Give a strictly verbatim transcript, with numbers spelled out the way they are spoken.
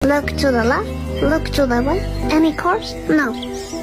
Look to the left, look to the right. Any cars? No.